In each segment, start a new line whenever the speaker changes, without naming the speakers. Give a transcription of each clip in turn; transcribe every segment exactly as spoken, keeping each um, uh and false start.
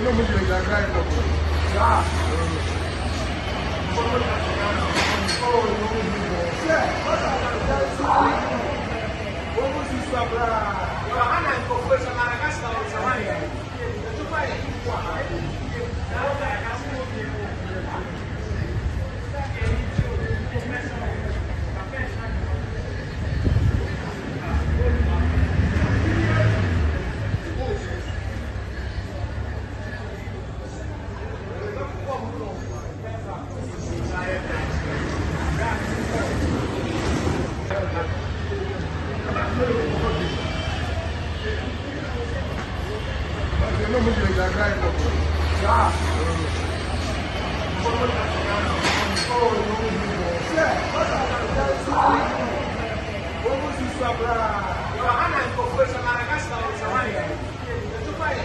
Vamos devagar, já. Vamos sobrar. Ana incorpora na Madagascar ou Somalia. Tu vai Vamos devagar, já. Vamos sobrar. Ana incorpora na Madagascar ou Somalia. Tu vai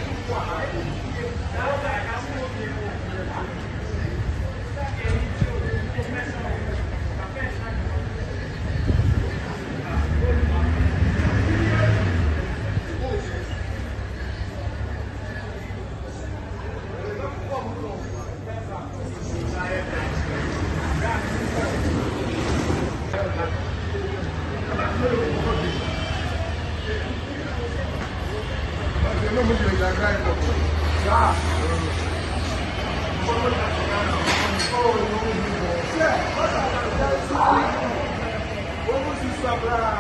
Vamos devagar, já. Vamos sobrar.